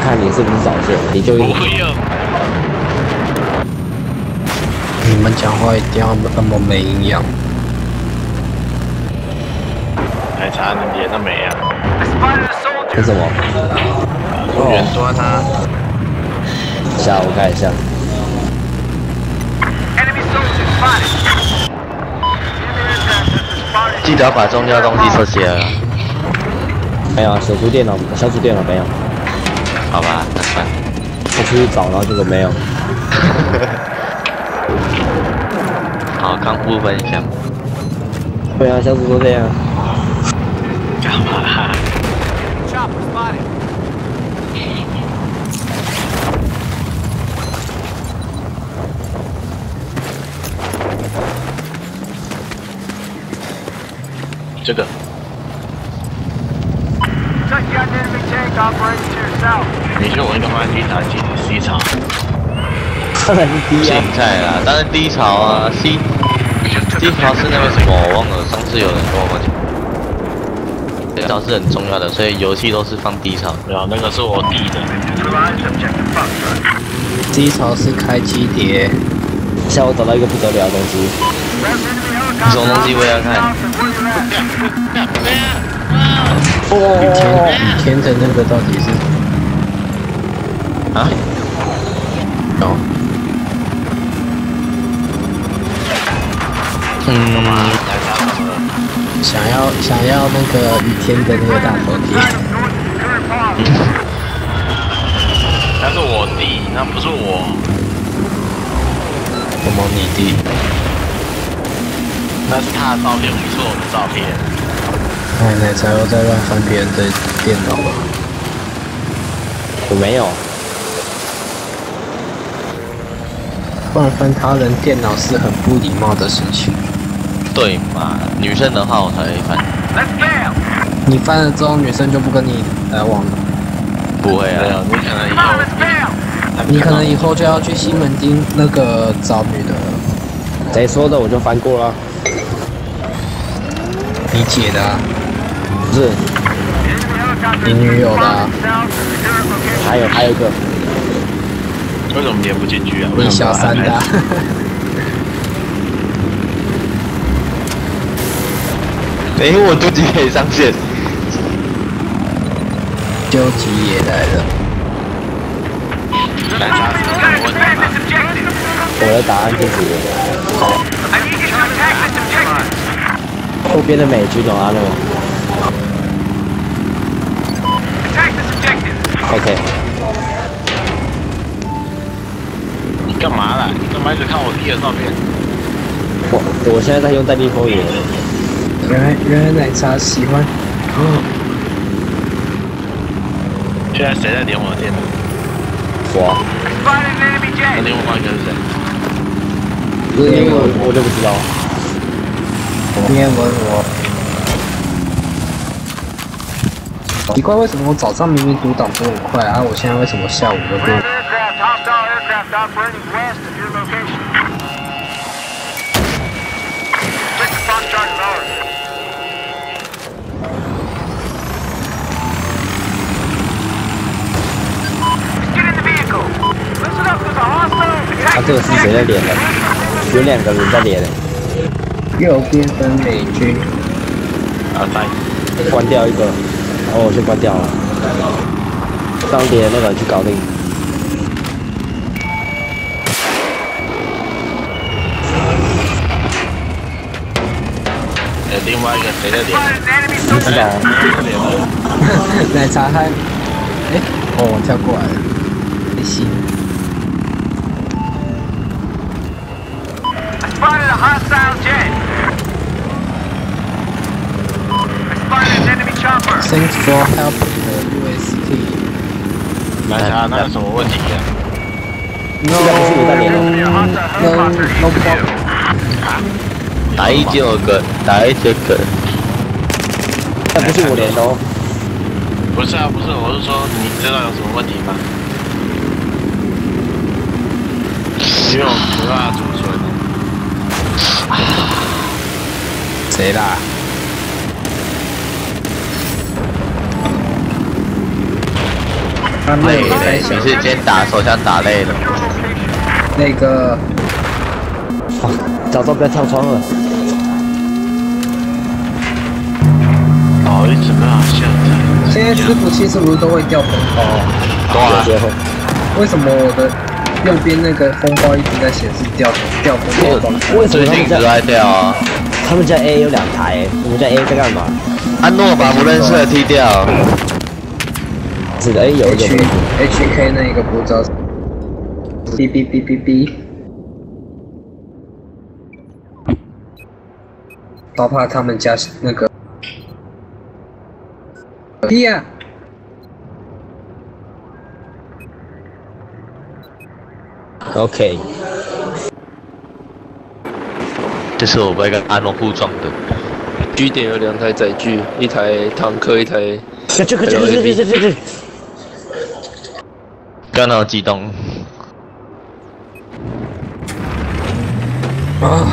看你是不是早泄，你就不用。 你们讲话一定要那么没营养。 奶茶你连都没啊？ 是什么？ 远端啊。 下我看一下。 记得要把重要东西撤起来了。 没有啊，小猪电脑没有。 好吧，那算。 我出去找，然后结果没有。 好，康复分享。 对啊，小猪都这样。 干嘛啦？这个。你说我应该放在 D 槽进 C 槽？ 当然是 D 啊。 现在啦，当然低潮啊 ，C 潮是那个什么，我忘了，上次有人跟我讲，低潮是很重要的，所以游戏都是放低潮。 没有，那个是我低的。 低潮是开机碟。 下午找到一个不得了的东西。 什么东西我要看？ 雨天的那个到底是？ 啊？ 有。想要那个雨天的那个大头贴。 那是我弟，那不是我。 什么你弟？ 那是他的照片，不是我的照片。 哎，奶茶又在乱翻别人的电脑了。 我没有。 乱翻他人电脑是很不礼貌的事情。 对嘛，女生的话我才会翻。 你翻了之后，女生就不跟你来往了。 不会啊， 你可能以后就要去西门町那个找女的了。 谁说的？我就翻过了。 你姐的啊？ 不是。 你女友的啊？ 还有一个。 为什么连不进去啊？ 你小三的啊？ 哎，我自己可以上线。 究极也来了。 我的答案就是后边的美军哦，阿诺。OK。 你干嘛啦？你干嘛一直看我弟的照片？ 我现在在用代币投影。 原来奶茶喜欢。 现在谁在连我的电脑？ 我。 那连我方一个是谁？ 我就不知道。 念文我。奇怪，为什么我早上明明读档都很快啊？我现在为什么下午就变？ 他这个是谁在连的？有2个人在连的。 右边分美军。 关掉一个，然后我就关掉了。当连那个去搞定。 另外一个谁在连？ 不知道。 奶茶嗨。我跳过来了。行。 Spotted a hostile jet. I spotted an enemy chopper. Thanks for helping the UST. 奶茶，那有什么问题啊 No problem. 打1个，打1个。 那不是我连的哦。 不是啊，不是，我是说你知道有什么问题吗？因为我没办法储存。 谁啦？ 他们也在你想是今天打手枪打累了？ 那个早知道不要跳窗了。 哦，一直没有下载。 现在伺服器是不是都会掉风包啊？ 有些会。 为什么我的右边那个风包一直在显示掉风包状态？ 为什么最近一直都在掉啊！ 他们家 A 有2台，我们家 A 在干嘛？ 安诺把不认识的踢掉。 是的，有一个。 HK 那个不知道。哔哔哔哔哔。都怕他们家那个。呀！ OK， 这是我不会跟阿诺互撞的。 据点有2台载具，一台坦克，一台。 这， 不要那么激动。 啊！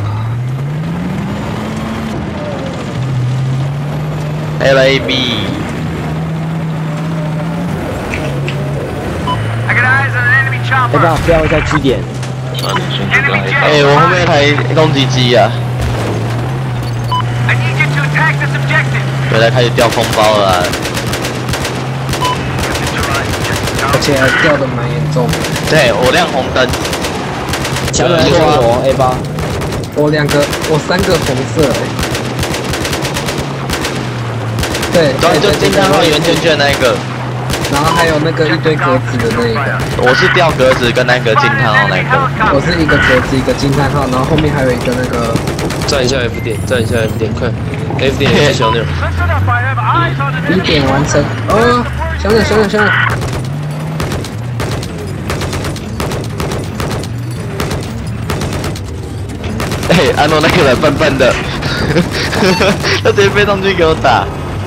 LAB。 I got eyes on an enemy 要 chopper. 不要在据点？ 我后面一台攻击机啊， I need you to attack this objective. 原来开始掉风包了啊。 而且还掉的蛮严重的。 对我亮红灯， 小人说我 A8， 我3个红色。对， 就经常会圆圈圈那一个。 然后还有那个一堆格子的那一个， 我是掉格子跟那个惊叹号那个。 我是一个格子一个惊叹号，然后后面还有一个那个。 站一下 F 点，站一下 F 点，快 ！F 点也是小鸟。 Listen up, I have eyes on an 1 enemy. 点完成。哦，小鸟。 哎，安诺那个人笨笨的，他直接飞上去给我打。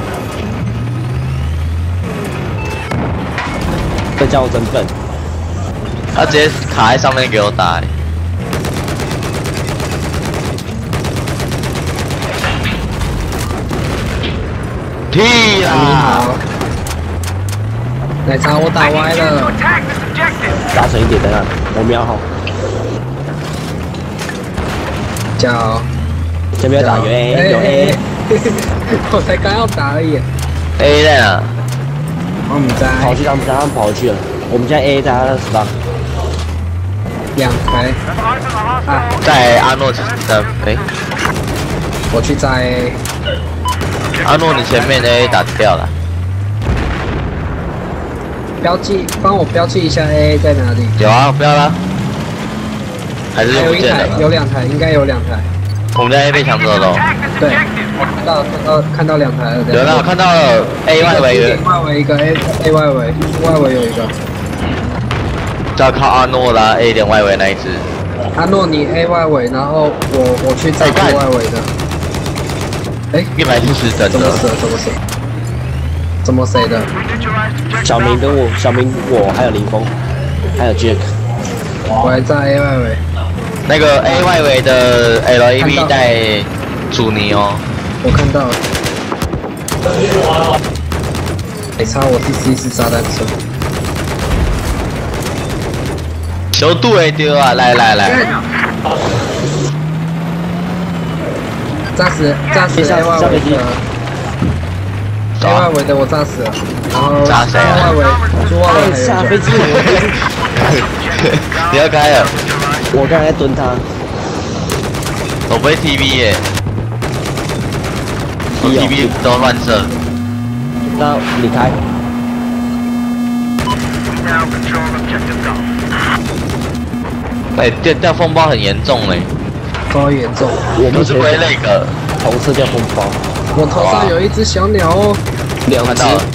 这叫我真笨。 他直接卡在上面给我打、欸。屁啦！ 好，奶茶我打 I 歪 need you to 了。 attack this objective. 大声一点，等下我瞄好。 叫。 先不要打有 A 有 A， 我才刚要打而已。 A 在哪？ 我们在跑去他们家，他们跑去了。我们家 A 在他的死方。 2台， Have eyes on the hostile. 在阿诺的我去摘。 阿诺，你前面的 A 打掉了。 标记，帮我标记一下 AA 在哪里。 有啊，不要啦。还是还有1台， 不见了。 有2台，应该有2台。 我们家 A 被抢走了哦。 Attack this 对 objective. 看到2台了。 有了，我看到了 A 外围， 外围一个 A 外围，外围有一个。 就要靠阿诺啦 A 点外围那一只。 阿诺，你 A 外围，然后我去再 B 外围的。哎 170等的。 怎么谁的？ Neutralized objective 小明跟我，小明我还有林峰，还有 Jack。 我还在 A 外围。 那个 A 外围的 LAB 带阻尼哦。 我看到了。没差，我第4是炸弹车。 小度会丢啊！来， 炸死 A 外围的。A 外围的我炸死了，然后炸谁啊猪外围还下有一个。 飞机， 你要开了， 我刚才在蹲他。 我不会 TV 耶，我 TV 都乱射。 那你开。 now control objective Golf. 哎，掉风暴很严重嘞， 超严重。 不是我目前归那个， 红色叫风暴。 我头上有一只小鸟哦。 看到了。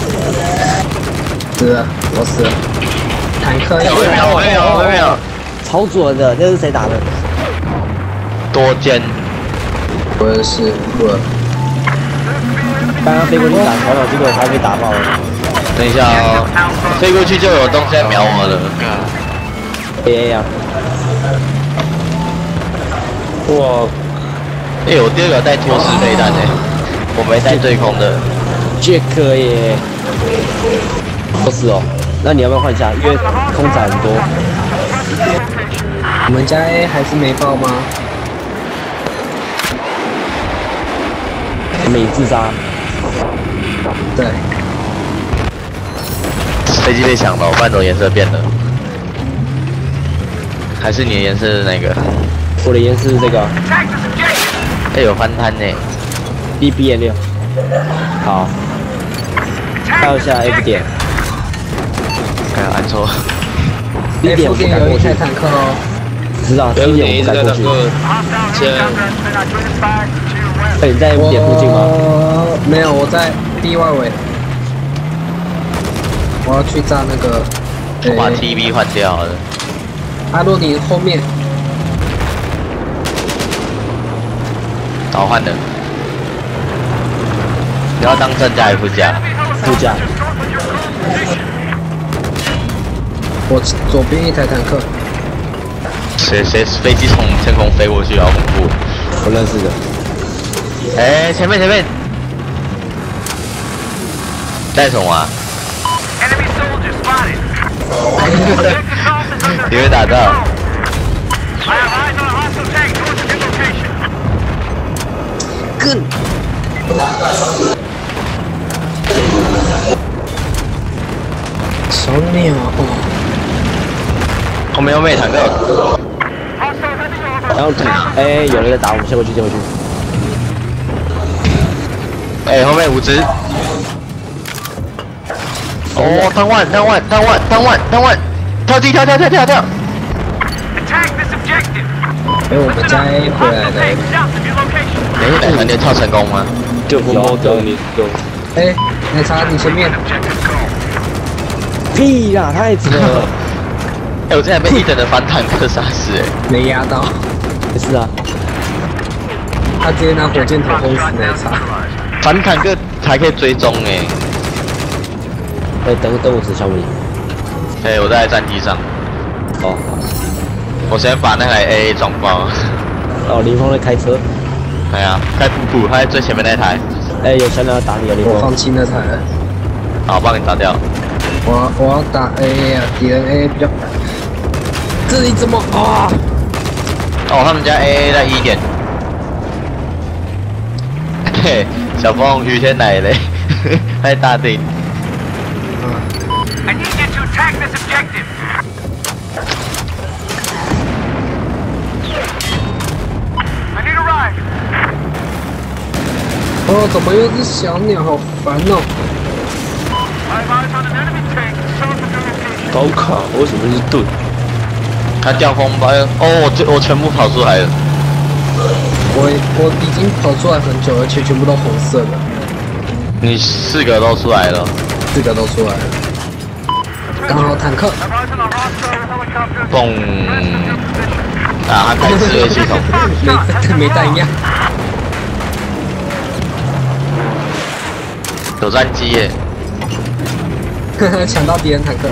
死了，我死了。坦克要我没有， 超准的，那是谁打的？ 多尖。 我是我。 刚刚飞过去打小鸟，结果还被打爆了。 等一下哦，飞过去就有东西在瞄我了。 A 啊！ 哇， 哎，我第2个带托式飞弹诶，我没带对空的。 Jack 耶！ 都是哦。那你要不要换一下？因为空仔很多。 我们家 A 还是没爆吗？ 美自杀。 对。 飞机被抢了，半种颜色变了。还是你的颜色是那个？ 我的颜色是这个。 哎，有翻摊呢。 BBN6。好。看一下 F 点。 哎呀，按错。 B 点我们赶过去。 坦克哦。 知道 B 点我们赶过去。哎，你在 F 点附近吗？ 没有，我在 B 外围。我要去炸那个。 我把 TB 换掉了。 阿洛尼后面。 好换的。你要当正架还是副架？ 副驾。 我左边一台坦克。 谁飞机从天空飞过去，好恐怖！ 我认识的。 哎，前面！带什么啊？你被打到。 更。小鸟。 后面坦克。 然后哎，有人在打我们，先回去。 哎，后面5只。哦，当万，跳地跳！ 哎，我们家 A 回来了。 哎，团队跳成功吗？ 就不摸到你有。 哎，奶茶你前面。 屁啦，太扯了！ 哎，我之前被1等的反坦克杀死，哎， 没压到。 没事啊。 他直接拿火箭筒轰死奶茶。 反坦克还可以追踪，哎。 哎，等我指小米。 哎，我在战机上。 哦。 我先把那台 AA 撞爆。 哦，林峰在开车。 哎呀，开普，他在最前面那台。 哎，有小鸟要打你啊，林峰。 我放弃那台了。 好，帮你打掉。 我要打 AA 啊，敌人 AA 比较。这里怎么啊？ 哦，他们家 AA 在1点。嘿，小峰，雨天来嘞，在大地。 I need you to attack this objective. 哦，怎么又是小鸟？好烦哦！ 高卡为什么是盾？ 他掉风包哦，我全部跑出来了。 我已经跑出来很久，而且全部都红色的。 你4个都出来了 ，4个都出来了。刚好坦克。 蹦！啊，他开自卫系统。 没弹药。 有战机耶！ 抢到敌人坦克。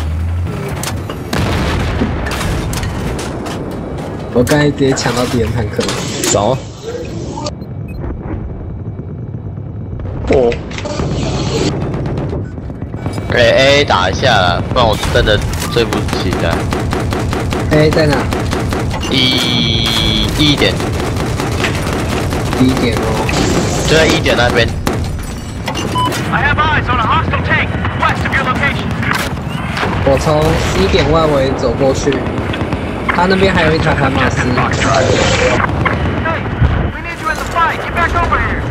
我刚才直接抢到敌人坦克。 走。 哦。 A 打一下啦，不然我真的追不起来。 A 在哪 ？1点。 1点哦。 就在1点那边。 I have eyes on a hostile tank west of your location. 我从C 点外围走过去，他那边还有一台海马斯。 Hey, we need you in the fight. Get back over here.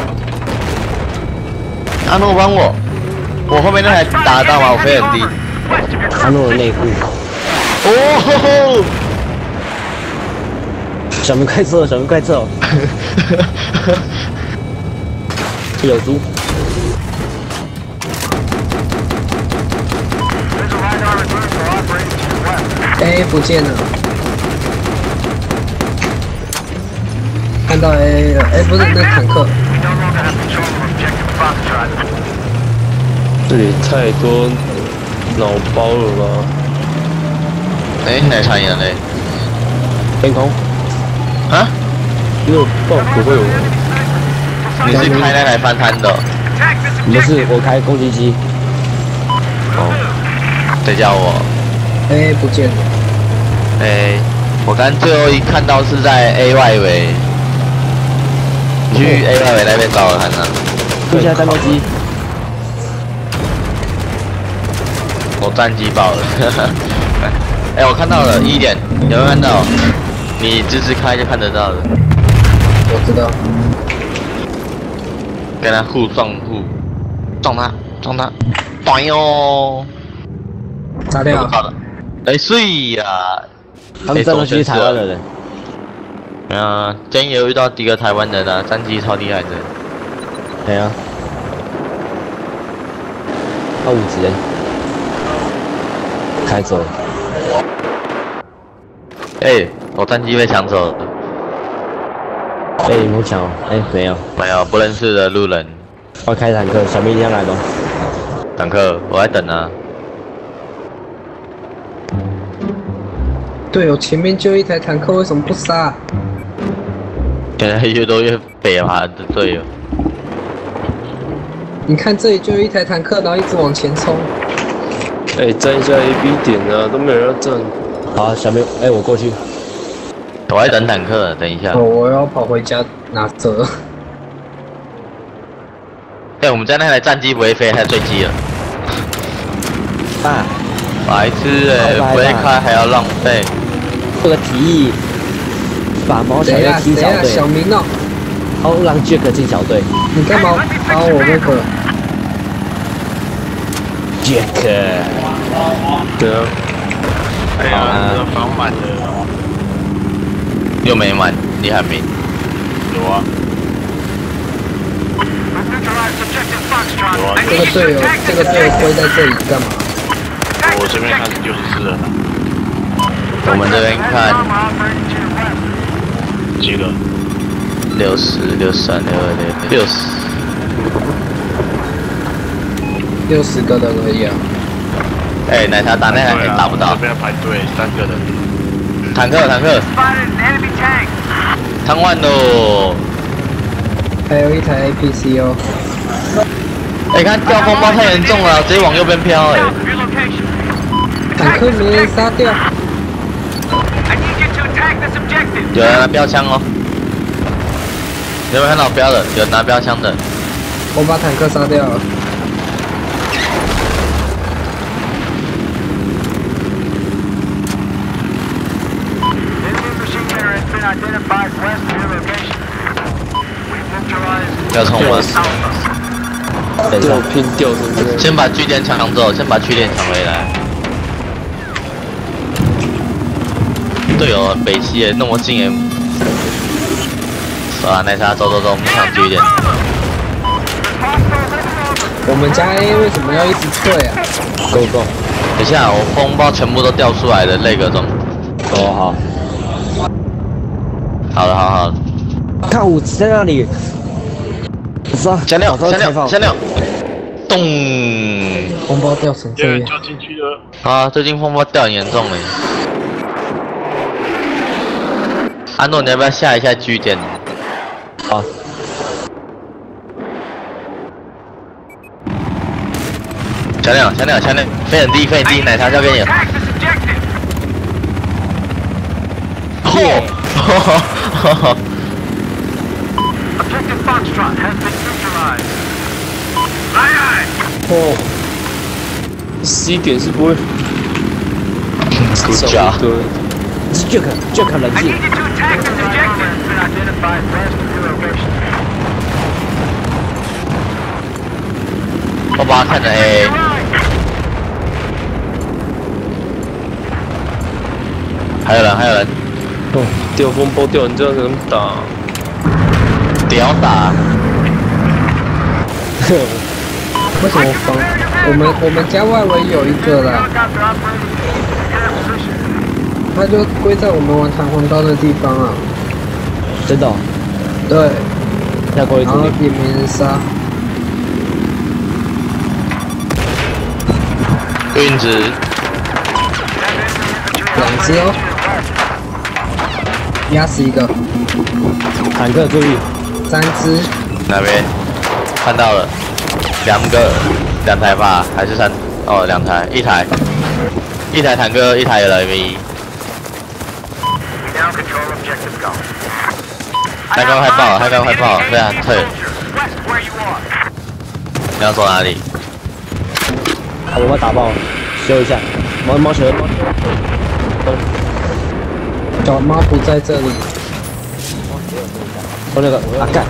阿诺帮我，我后面那台打得到吗？我飞很低。 阿诺的内裤。 哦， 小明快撤，哦！有猪。 A 不见了，看到 A 了，不是那坦克。 这里太多脑包了吧？ 哎，奶茶赢了嘞！ 天空。 啊？ 因为爆不会有。 你是开那台翻摊的？ 不是，我开攻击机。 哦，谁叫我？ 哎，不见了。 哎，我刚最后一看到是在 A 外围，你去 A 外围那边找我看看。 录下战斗机。 我战机爆了。哎，我看到了1点，有没有看到？你直直开就看得到了。 我知道。 跟他撞他，短哟！ 炸掉。 哎，碎呀！ 他们战斗机是台湾的人。 今天有遇到几个台湾人啊，战机超厉害的。 对啊。他5级人。开走了。 哎，我战机被抢走了。 被你们抢哦？哎，没有， 不认识的路人。 要开坦克，小明一定要来的。 坦克，我在等啊。 队友前面就一台坦克，为什么不杀？ 现在越多越北嘛的队友。 你看这里就有一台坦克，然后一直往前冲。 哎，站一下 AB 点啊，都没有人要站。 好，小明，哎，我过去。 我在等坦克，等一下。 我要跑回家拿折。 哎，我们家那台战机不会飞，还坠机了。 爸， 白痴哎，不会开还要浪费。 这个提议，把毛小妹踢小队。 小明哦， 好让 Jack 进小队。 你干嘛把我那个 ？Jack。 对啊。 哎呀，这个房满了。 又没满，你还没？ 有啊。 这个队友归在这里干嘛？ 我这边看是94人了。 我们这边看几个 ？60、63、62、 60个人而已啊。 哎，奶茶打那台打不到。 这边排队3个人。 坦克，瘫痪喽！ 还有一台 APC 哦。 哎，看掉风暴太严重了，直接往右边飘哎。 坦克没人杀掉。 有人拿标枪哦。你有没有看到标的？有人拿标枪的。 我把坦克杀掉了。 要冲吗？ 对，偏掉成这样。 先把据点抢走，先把据点抢回来。队友北西也那么近耶。啊，奶茶走，我们抢据点。 我们家 A 为什么要一直退啊 ？Go。 等一下，我风暴全部都掉出来了，那个中。 哦，好。 好了。 看5级在那里。香料，咚！ 风暴掉成这样。 就进去了。 啊，最近风暴掉很严重嘞。安诺，你要不要下一下据点？ 好。 小亮，飞很低，奶茶交给你了。嚯！ 哦 ，C 点是不会。 Good job。 Jack 冷静。 我把他看着 A。还有人。 哦，掉风暴掉，你这样才能打。 屌打。 为什么防？我们家外围有一个啦，他就归在我们玩弹簧刀的地方啊。 真的？ 对。 要过去然后也没人杀。 运子。 2只哦。压死一个。 坦克注意。 3只。 哪边？看到了，2台吧，还是3？ 哦，2台，一台坦克，一台LMV。开关快爆了，开关快爆了，对啊，退。你要走哪里？ 啊，我把打爆了，修一下。猫球。 小猫不在这里。 我那个啊干，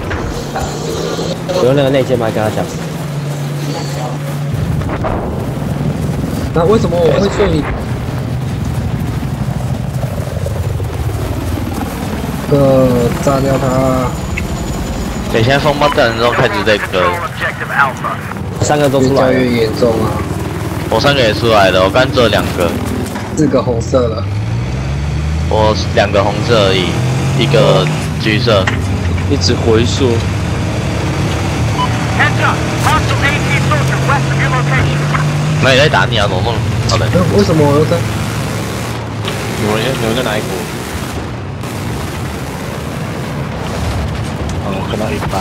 我用那个内建麦跟他讲。 那为什么我会说你？炸掉它！ 等现在风暴弹之后开始这个 ，3个都出来了。 越严重啊！ 我3个也出来了，我刚只有2个。 4个红色了。 我2个红色而已，1个橘色。 一直回溯。 那也在打你啊，怎么弄？好的。 为什么我又在？ 你们在哪一国？我看到一班。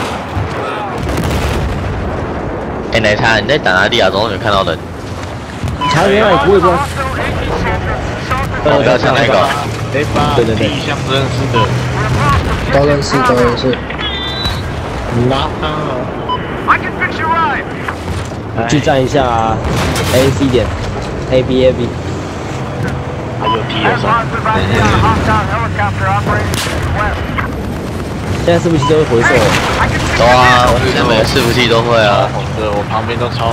哎，奶茶，你在打哪里啊？怎么没有看到人？ 查原来不会说。 我要抢那个。 对，第一项不认识的。 都认识。 拿他。 去站一下 AC 点 ABAB。 还有 TS。 现在伺服器都会回收。 有啊，现在每个伺服器都会啊。 对，我旁边都超。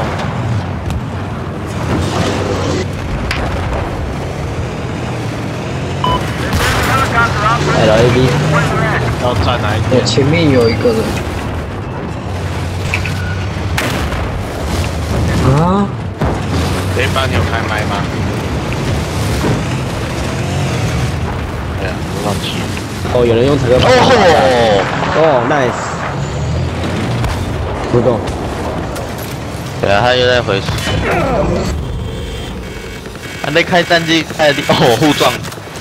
LAB。 要站哪一边？ 前面有一个人。啊？ 这一班你有开麦吗？对啊，我忘记了。 哦，有人用坦克。哦 ，nice。不动。 对啊，他又在回。他在开战机，开的哦，互撞。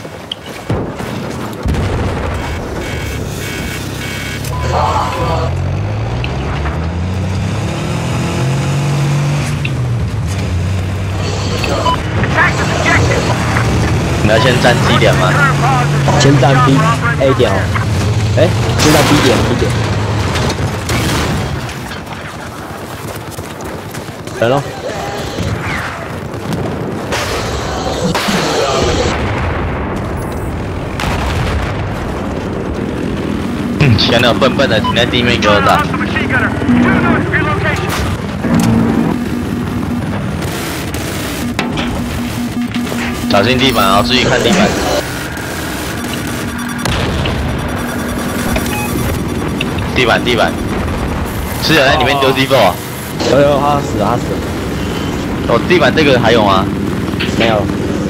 你要先占基点吗？ 先占 A 点哦。哎，先占 B 点。来喽。 前两笨笨的停在地面给我打。小心地板啊，注意看地板。地板，是有在里面丢地爆啊？ 有，他死了。 哦，地板这个还有吗？ 没有。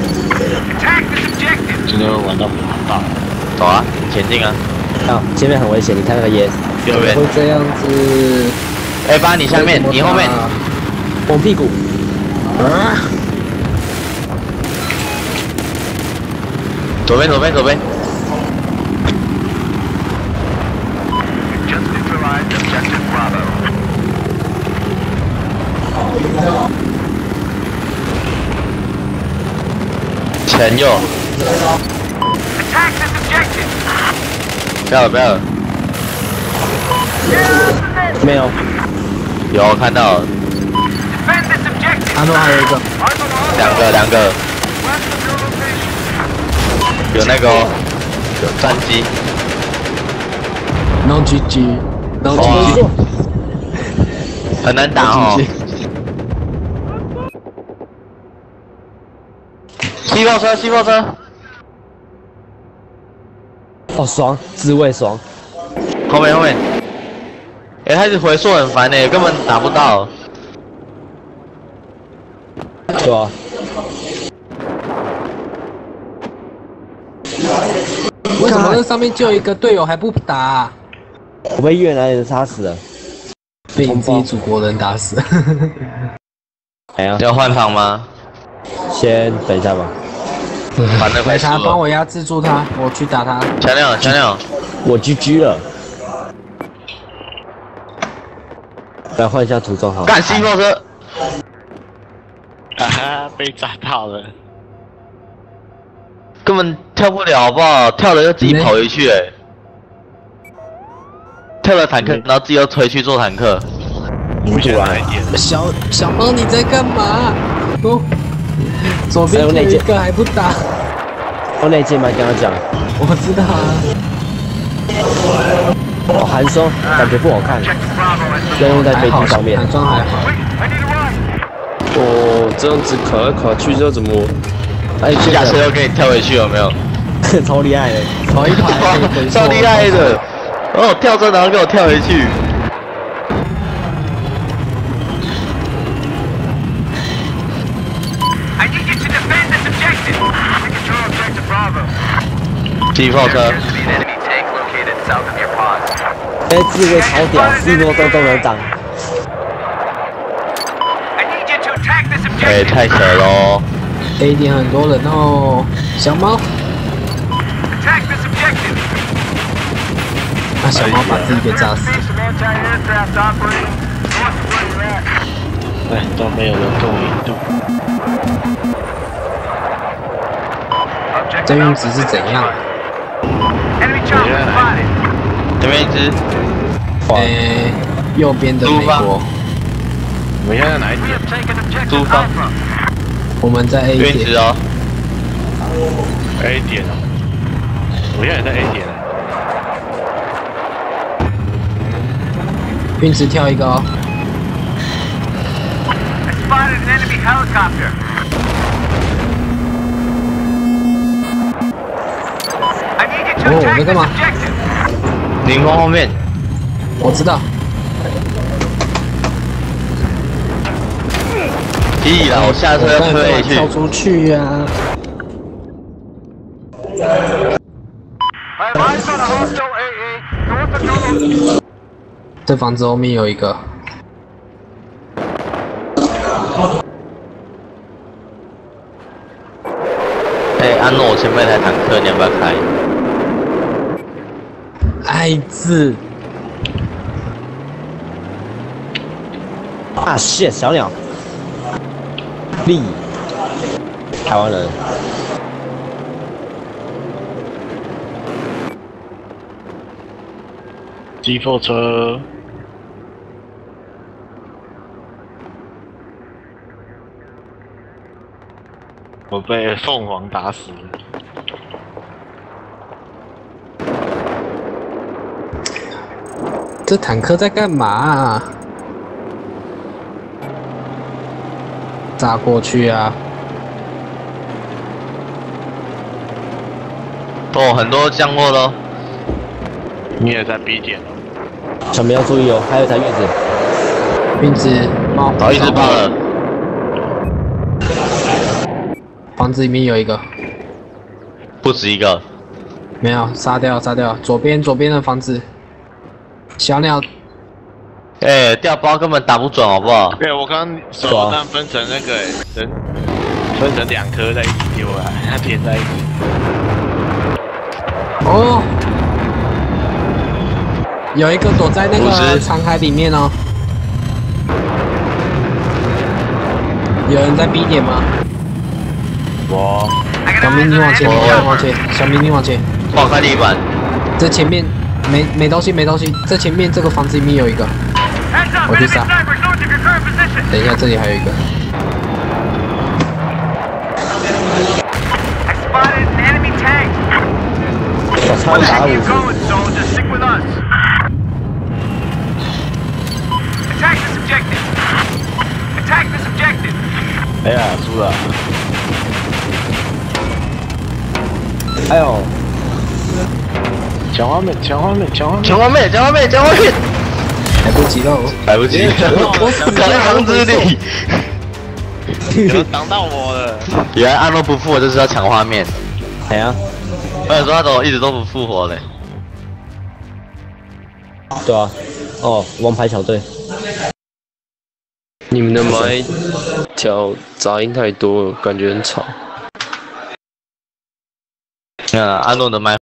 今天玩到大。 走啊，前进啊！ 啊，前面很危险，你看那个烟。 右边。 会这样子。 8，你下面，你后面。 往屁股。 啊！ 左边。前右。不要了。 没有。 有看到。 安诺还有一个。 两个。有那个有战机。 No GG。 很难打哦。气泡车。 哦，爽，滋味爽。 后面。哎，他一直回溯很烦根本打不到。 对吧？ 为什么那上面就一个队友还不打啊？ 我被越南人杀死了， 被你自己祖国人打死。 哎呀， 要换防吗？ 先等一下吧。 反正快输了。 他帮我压制住他，我去打他。 强亮， 我 GG 了。来换一下涂装好。 干西莫车。 啊，被炸到了。 根本跳不了，好不好？跳了又自己跑回去、欸，跳了坦克，然后自己又回去做坦克。 不出来一点。 小猫你在干嘛？哦，左边有一个还不打。 我那件嘛跟他讲， 我知道啊。 哦，寒霜感觉不好看，要用在飞机上面。 寒霜还好。 哦，这样子卡来卡去，这怎么？ 哎， 下车又给你跳回去，有没有？ 超厉害的， 跑一排超厉害的。哦，跳车然后给我跳回去。 I need you to defend this objective. We control objective Bravo. 机炮车。 Enemy tank located south of your pod. 哎，智慧超屌，4多都能挡。 I need you to attack this 哎， objective. 太扯喽！ A 点很多人哦，小猫。 Attack this objective. 那小猫把自己给炸死。 Some anti-aircraft operating north of where you're at. 哎，都没有人跟我引渡。 这运值是怎样？ Enemy chopper spotted. 这边一只。 右边的美国， 你们现在哪一 We 点 have taken objective 租方 Alpha. 我们在 A 点原子。哦。 ？A 点哦。我现在也在 A 点。 运值跳一个哦。 I spotted an enemy helicopter. I need you to Oh, attack 那 this 干嘛 objective. 宁光后面。 我知道。 屁啦！我下车要推回去。 跳出去呀、啊！ I have eyes on a hostile AA north of Nolo. 这房子后面有一个。 哎，安诺，我前面有台坦克，你要不要开？ 爱字。 啊shit，小鸟，力，台湾人。 机货车。我被凤凰打死了。 这坦克在干嘛、啊？炸过去啊！ 哦，很多降落咯。 你也在 B 点哦。 小明要注意哦，还有一台运子。 运子冒， 早一直爆了。 房子里面有一个， 不止一个。 没有，杀掉，杀掉。左边的房子，小鸟。 哎，掉包根本打不准，好不好？ 对，我刚刚手上分成那个，分成2颗在一起丢了，它填在一起。 哦，有一个躲在那个残骸里面哦。有人在 B 点吗？ 我。 小明你往前，往前，小明你往前。 爆开地板。 这前面没东西，没东西。这前面这个房子里面有一个。我去杀。等一下，这里还有一个。 我操，打50。 哎呀，输了。 哎呦！ 抢画面，抢画面，抢画面， 抢画面，抢画面，抢画面！ 来不及了， 来不及了，卡在房子里。 有人挡到我了。 原来安诺不复活就是要抢画面。 哎呀， 我想说他怎么一直都不复活嘞？ 对啊，哦，王牌小队。 你们的麦调杂音太多了，感觉很吵。 安诺的麦。